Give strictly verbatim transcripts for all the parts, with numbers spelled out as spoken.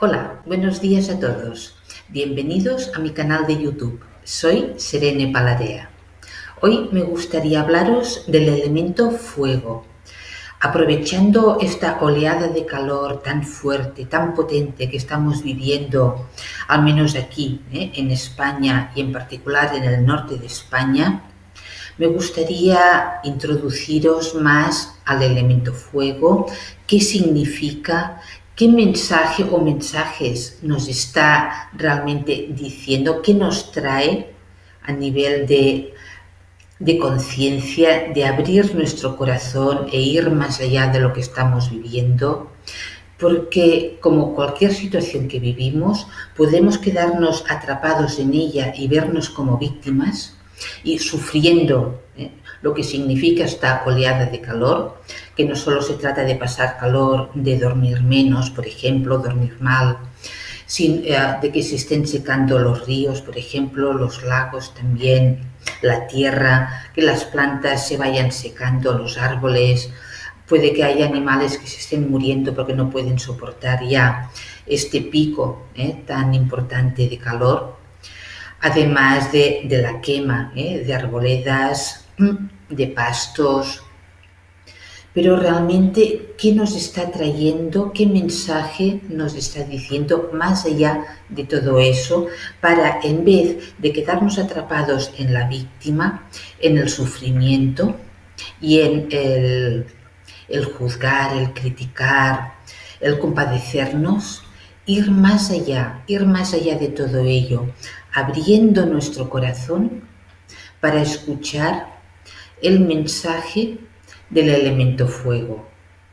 Hola, buenos días a todos. Bienvenidos a mi canal de YouTube. Soy Serene Paladea. Hoy me gustaría hablaros del elemento fuego. Aprovechando esta oleada de calor tan fuerte, tan potente que estamos viviendo, al menos aquí, ¿eh? en España y en particular en el norte de España, me gustaría introduciros más al elemento fuego, qué significa, qué mensaje o mensajes nos está realmente diciendo, qué nos trae a nivel de, de conciencia, de abrir nuestro corazón e ir más allá de lo que estamos viviendo. Porque como cualquier situación que vivimos, podemos quedarnos atrapados en ella y vernos como víctimas y sufriendo ¿eh? lo que significa esta oleada de calor, que no solo se trata de pasar calor, de dormir menos, por ejemplo, dormir mal, sin, eh, de que se estén secando los ríos, por ejemplo, los lagos también, la tierra, que las plantas se vayan secando, los árboles. Puede que haya animales que se estén muriendo porque no pueden soportar ya este pico ¿eh? tan importante de calor, además de, de la quema ¿eh? de arboledas, de pastos. Pero realmente, ¿qué nos está trayendo? ¿Qué mensaje nos está diciendo más allá de todo eso? Para, en vez de quedarnos atrapados en la víctima, en el sufrimiento y en el... el juzgar, el criticar, el compadecernos, ir más allá, ir más allá de todo ello, abriendo nuestro corazón para escuchar el mensaje del elemento fuego.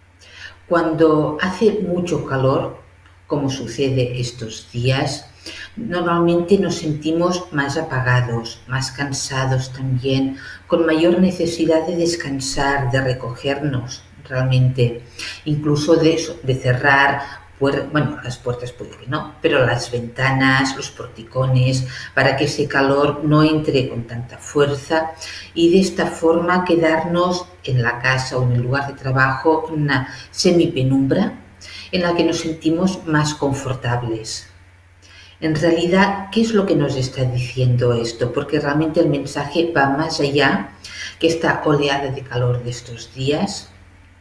Cuando hace mucho calor, como sucede estos días, normalmente nos sentimos más apagados, más cansados también, con mayor necesidad de descansar, de recogernos realmente, incluso de, eso, de cerrar, bueno, las puertas puede que no, pero las ventanas, los porticones, para que ese calor no entre con tanta fuerza y de esta forma quedarnos en la casa o en el lugar de trabajo en una semipenumbra en la que nos sentimos más confortables. En realidad, ¿qué es lo que nos está diciendo esto? Porque realmente el mensaje va más allá que esta oleada de calor de estos días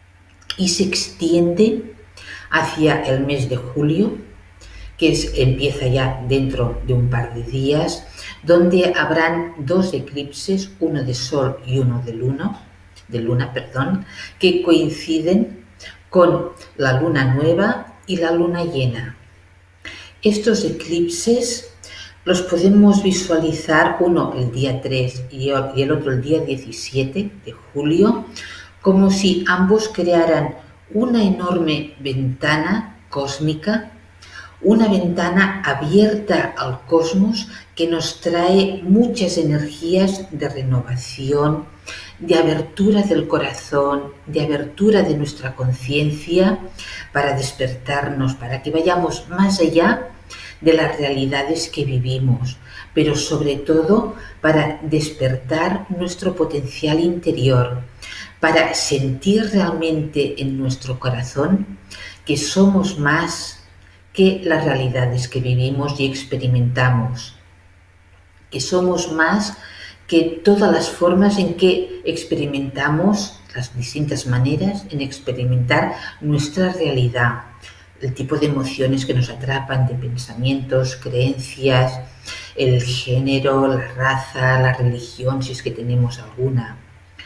y se extiende hacia el mes de julio, que es, empieza ya dentro de un par de días, donde habrán dos eclipses, uno de sol y uno de luna, de luna, perdón, que coinciden con la luna nueva y la luna llena. Estos eclipses los podemos visualizar, uno el día tres y el otro el día diecisiete de julio, como si ambos crearan una enorme ventana cósmica, una ventana abierta al cosmos que nos trae muchas energías de renovación, de abertura del corazón, de abertura de nuestra conciencia para despertarnos, para que vayamos más allá de las realidades que vivimos, pero sobre todo para despertar nuestro potencial interior, para sentir realmente en nuestro corazón que somos más que las realidades que vivimos y experimentamos, que somos más que todas las formas en que experimentamos, las distintas maneras en experimentar nuestra realidad, el tipo de emociones que nos atrapan, de pensamientos, creencias, el género, la raza, la religión, si es que tenemos alguna.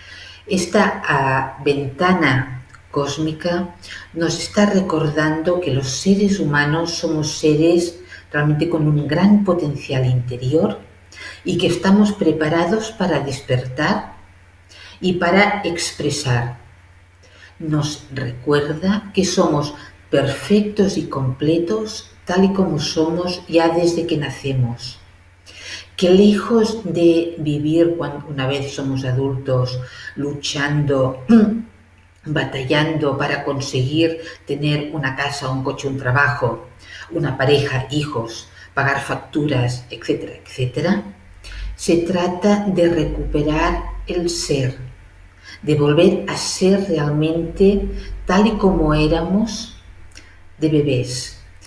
Esta uh, ventana cósmica nos está recordando que los seres humanos somos seres realmente con un gran potencial interior y que estamos preparados para despertar y para expresar. Nos recuerda que somos perfectos y completos tal y como somos ya desde que nacemos. Que lejos de vivir cuando una vez somos adultos luchando, batallando para conseguir tener una casa, un coche, un trabajo, una pareja, hijos, pagar facturas, etcétera, etcétera, se trata de recuperar el ser, de volver a ser realmente tal y como éramos de bebés,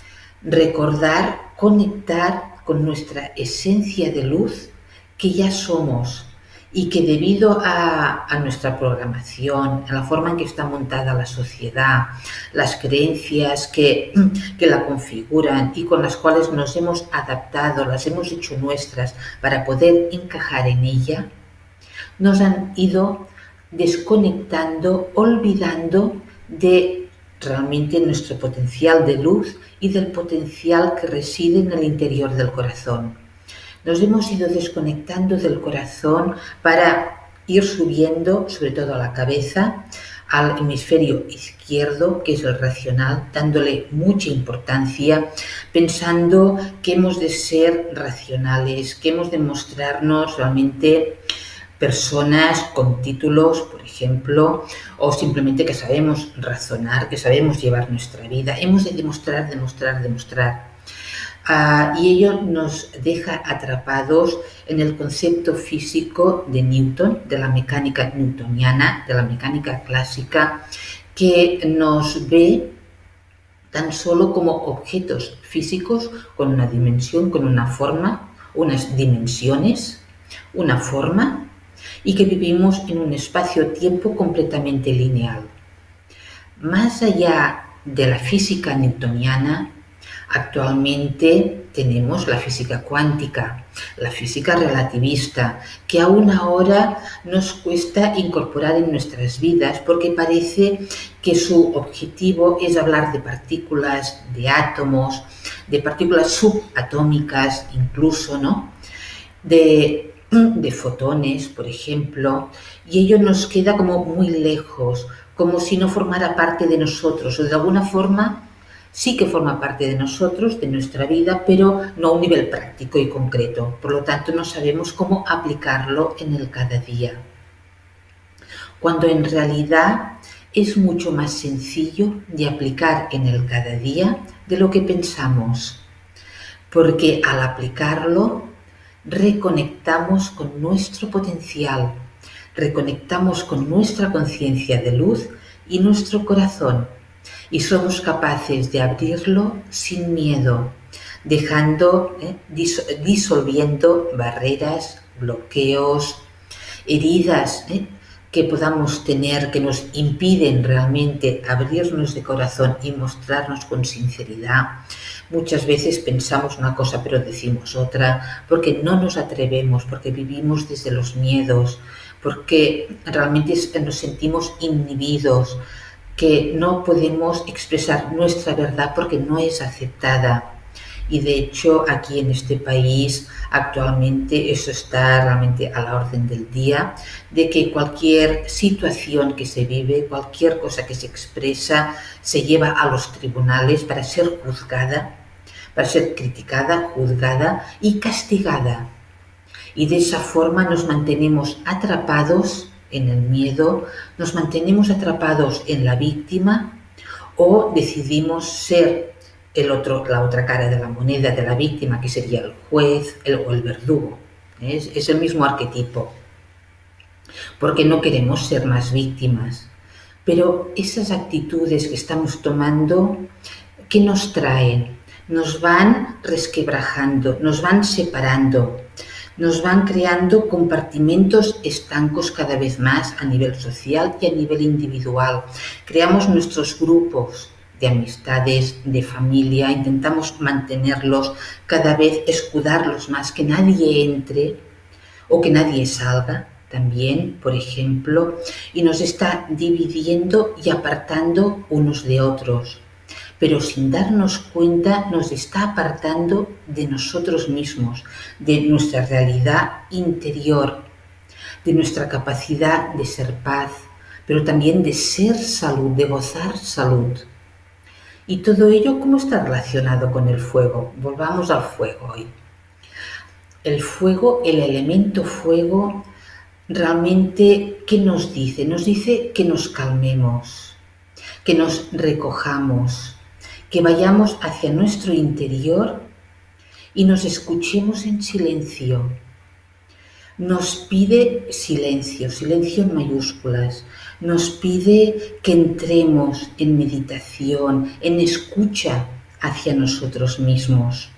recordar, conectar con nuestra esencia de luz que ya somos y que debido a, a nuestra programación, a la forma en que está montada la sociedad, las creencias que, que la configuran y con las cuales nos hemos adaptado, las hemos hecho nuestras para poder encajar en ella, nos han ido desconectando, olvidando de realmente nuestro potencial de luz y del potencial que reside en el interior del corazón. Nos hemos ido desconectando del corazón para ir subiendo, sobre todo a la cabeza, al hemisferio izquierdo, que es el racional, dándole mucha importancia, pensando que hemos de ser racionales, que hemos de mostrarnos realmente personas con títulos, por ejemplo, o simplemente que sabemos razonar, que sabemos llevar nuestra vida. Hemos de demostrar, demostrar, demostrar. Uh, y ello nos deja atrapados en el concepto físico de Newton, de la mecánica newtoniana, de la mecánica clásica, que nos ve tan solo como objetos físicos con una dimensión, con una forma, unas dimensiones, una forma, y que vivimos en un espacio-tiempo completamente lineal. Más allá de la física newtoniana, actualmente tenemos la física cuántica, la física relativista, que aún ahora nos cuesta incorporar en nuestras vidas porque parece que su objetivo es hablar de partículas, de átomos, de partículas subatómicas incluso, ¿no? De, de fotones, por ejemplo, y ello nos queda como muy lejos, como si no formara parte de nosotros o de alguna forma sí que forma parte de nosotros, de nuestra vida, pero no a un nivel práctico y concreto. Por lo tanto, no sabemos cómo aplicarlo en el cada día. Cuando en realidad es mucho más sencillo de aplicar en el cada día de lo que pensamos. Porque al aplicarlo, reconectamos con nuestro potencial, reconectamos con nuestra conciencia de luz y nuestro corazón. Y somos capaces de abrirlo sin miedo, dejando, eh, dis disolviendo barreras, bloqueos, heridas eh, que podamos tener que nos impiden realmente abrirnos de corazón y mostrarnos con sinceridad. Muchas veces pensamos una cosa pero decimos otra, porque no nos atrevemos, porque vivimos desde los miedos, porque realmente nos sentimos inhibidos, que no podemos expresar nuestra verdad porque no es aceptada. Y de hecho aquí en este país actualmente eso está realmente a la orden del día, de que cualquier situación que se vive, cualquier cosa que se expresa, se lleva a los tribunales para ser juzgada, para ser criticada, juzgada y castigada. Y de esa forma nos mantenemos atrapados en el miedo, nos mantenemos atrapados en la víctima o decidimos ser el otro, la otra cara de la moneda de la víctima, que sería el juez el, o el verdugo. Es, es el mismo arquetipo, porque no queremos ser más víctimas. Pero esas actitudes que estamos tomando, ¿qué nos traen? Nos van resquebrajando, nos van separando, nos van creando compartimentos estancos cada vez más a nivel social y a nivel individual. Creamos nuestros grupos de amistades, de familia, intentamos mantenerlos, cada vez escudarlos más, que nadie entre o que nadie salga también, por ejemplo, y nos está dividiendo y apartando unos de otros. Pero sin darnos cuenta nos está apartando de nosotros mismos, de nuestra realidad interior, de nuestra capacidad de ser paz, pero también de ser salud, de gozar salud. Y todo ello, ¿cómo está relacionado con el fuego? Volvamos al fuego hoy. El fuego, el elemento fuego, realmente, ¿qué nos dice? Nos dice que nos calmemos, que nos recojamos, que vayamos hacia nuestro interior y nos escuchemos en silencio. Nos pide silencio, silencio en mayúsculas. Nos pide que entremos en meditación, en escucha hacia nosotros mismos,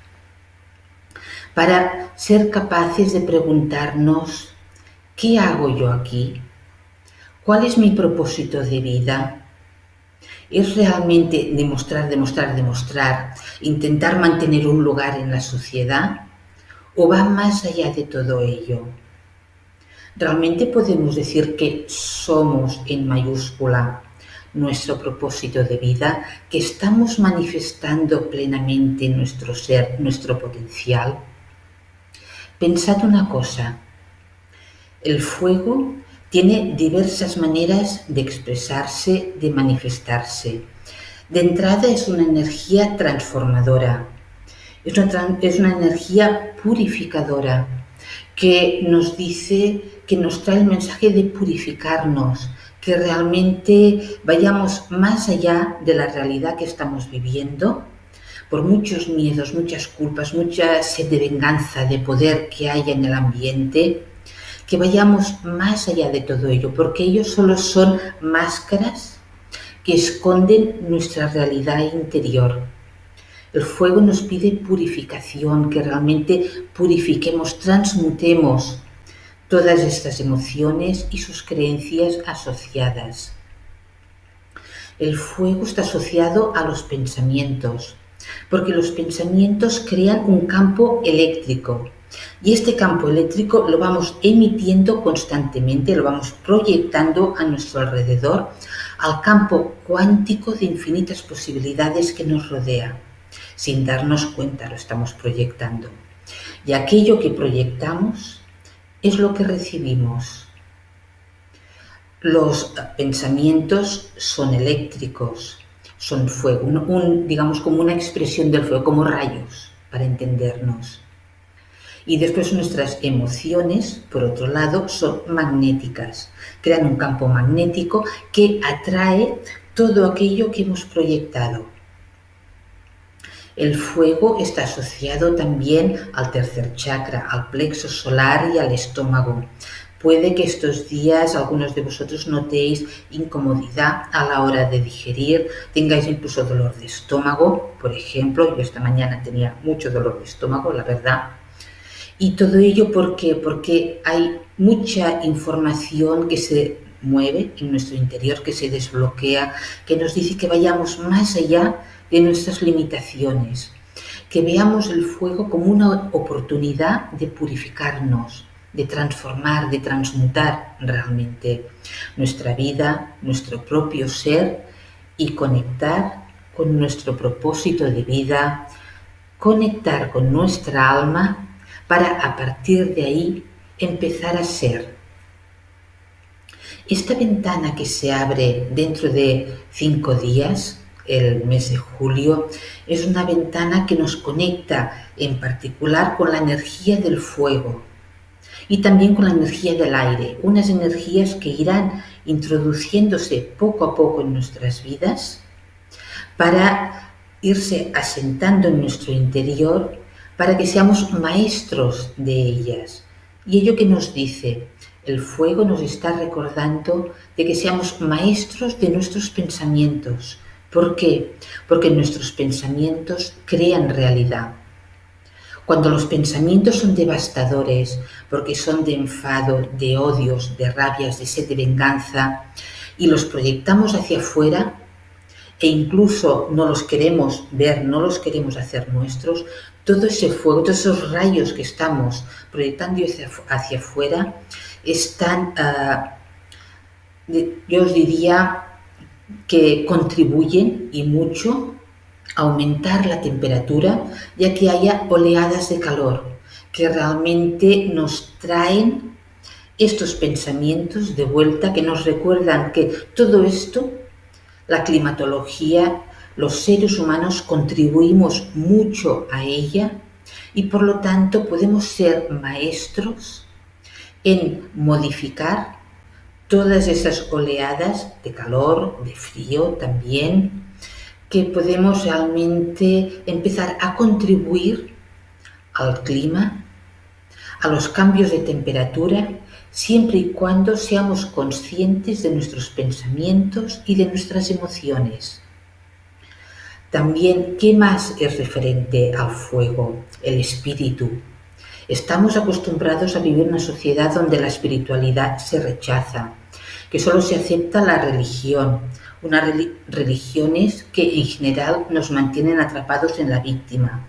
para ser capaces de preguntarnos: ¿qué hago yo aquí? ¿Cuál es mi propósito de vida? ¿Es realmente demostrar, demostrar, demostrar, intentar mantener un lugar en la sociedad? ¿O va más allá de todo ello? ¿Realmente podemos decir que somos en mayúscula nuestro propósito de vida, que estamos manifestando plenamente nuestro ser, nuestro potencial? Pensad una cosa: el fuego tiene diversas maneras de expresarse, de manifestarse. De entrada es una energía transformadora, es una, es una energía purificadora que nos dice, que nos trae el mensaje de purificarnos, que realmente vayamos más allá de la realidad que estamos viviendo, por muchos miedos, muchas culpas, mucha sed de venganza, de poder que haya en el ambiente, que vayamos más allá de todo ello, porque ellos solo son máscaras que esconden nuestra realidad interior. El fuego nos pide purificación, que realmente purifiquemos, transmutemos todas estas emociones y sus creencias asociadas. El fuego está asociado a los pensamientos, porque los pensamientos crean un campo eléctrico. Y este campo eléctrico lo vamos emitiendo constantemente, lo vamos proyectando a nuestro alrededor, al campo cuántico de infinitas posibilidades que nos rodea. Sin darnos cuenta lo estamos proyectando. Y aquello que proyectamos es lo que recibimos. Los pensamientos son eléctricos, son fuego, un, un, digamos como una expresión del fuego, como rayos, para entendernos. Y después nuestras emociones, por otro lado, son magnéticas. Crean un campo magnético que atrae todo aquello que hemos proyectado. El fuego está asociado también al tercer chakra, al plexo solar y al estómago. Puede que estos días algunos de vosotros notéis incomodidad a la hora de digerir, tengáis incluso dolor de estómago, por ejemplo. Yo esta mañana tenía mucho dolor de estómago, la verdad. Y todo ello ¿por qué? Porque hay mucha información que se mueve en nuestro interior, que se desbloquea, que nos dice que vayamos más allá de nuestras limitaciones, que veamos el fuego como una oportunidad de purificarnos, de transformar, de transmutar realmente nuestra vida, nuestro propio ser y conectar con nuestro propósito de vida, conectar con nuestra alma para a partir de ahí empezar a ser. Esta ventana que se abre dentro de cinco días, el mes de julio, es una ventana que nos conecta en particular con la energía del fuego y también con la energía del aire, unas energías que irán introduciéndose poco a poco en nuestras vidas para irse asentando en nuestro interior, para que seamos maestros de ellas. Y ello que nos dice, el fuego nos está recordando de que seamos maestros de nuestros pensamientos. ¿Por qué? Porque nuestros pensamientos crean realidad. Cuando los pensamientos son devastadores, porque son de enfado, de odios, de rabias, de sed de venganza, y los proyectamos hacia afuera, e incluso no los queremos ver, no los queremos hacer nuestros, todo ese fuego, todos esos rayos que estamos proyectando hacia, hacia afuera, están, uh, yo os diría, que contribuyen y mucho a aumentar la temperatura, ya que haya oleadas de calor que realmente nos traen estos pensamientos de vuelta, que nos recuerdan que todo esto, la climatología, los seres humanos contribuimos mucho a ella y por lo tanto podemos ser maestros en modificar todas esas oleadas de calor, de frío también, que podemos realmente empezar a contribuir al clima, a los cambios de temperatura, siempre y cuando seamos conscientes de nuestros pensamientos y de nuestras emociones. También, ¿qué más es referente al fuego? El espíritu. Estamos acostumbrados a vivir en una sociedad donde la espiritualidad se rechaza, que solo se acepta la religión, unas religiones que en general nos mantienen atrapados en la víctima.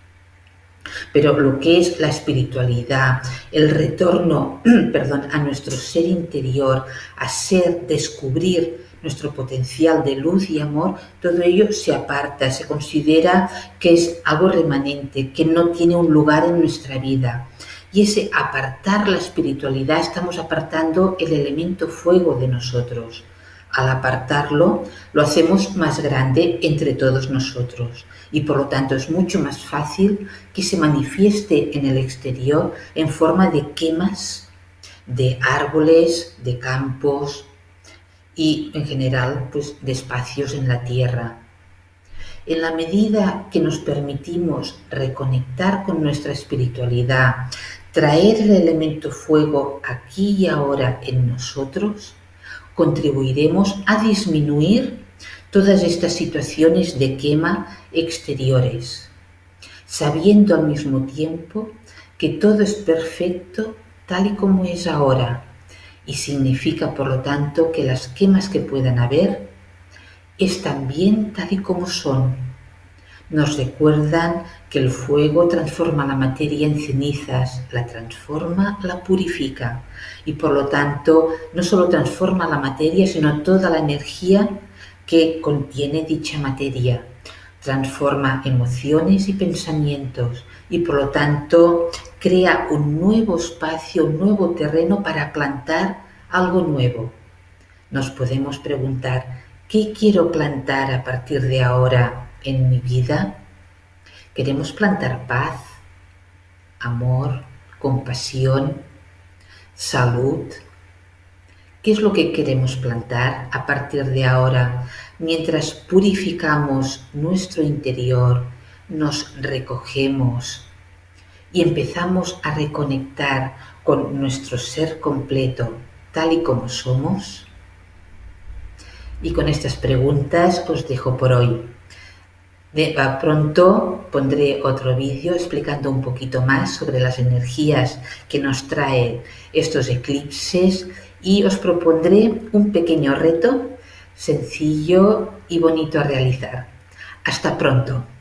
Pero lo que es la espiritualidad, el retorno, perdón, a nuestro ser interior, a ser, descubrir nuestro potencial de luz y amor, todo ello se aparta, se considera que es algo remanente, que no tiene un lugar en nuestra vida. Y ese apartar la espiritualidad, estamos apartando el elemento fuego de nosotros. Al apartarlo, lo hacemos más grande entre todos nosotros y por lo tanto es mucho más fácil que se manifieste en el exterior en forma de quemas de árboles, de campos y en general pues, de espacios en la tierra. En la medida que nos permitimos reconectar con nuestra espiritualidad, traer el elemento fuego aquí y ahora en nosotros, contribuiremos a disminuir todas estas situaciones de quema exteriores, sabiendo al mismo tiempo que todo es perfecto tal y como es ahora y significa por lo tanto que las quemas que puedan haber están bien tal y como son. Nos recuerdan que el fuego transforma la materia en cenizas, la transforma, la purifica y por lo tanto no solo transforma la materia sino toda la energía que contiene dicha materia. Transforma emociones y pensamientos y por lo tanto crea un nuevo espacio, un nuevo terreno para plantar algo nuevo. Nos podemos preguntar, ¿qué quiero plantar a partir de ahora en mi vida? ¿Queremos plantar paz, amor, compasión, salud? ¿Qué es lo que queremos plantar a partir de ahora mientras purificamos nuestro interior, nos recogemos y empezamos a reconectar con nuestro ser completo tal y como somos? Y con estas preguntas os dejo por hoy. De, pronto pondré otro vídeo explicando un poquito más sobre las energías que nos trae estos eclipses y os propondré un pequeño reto sencillo y bonito a realizar. Hasta pronto.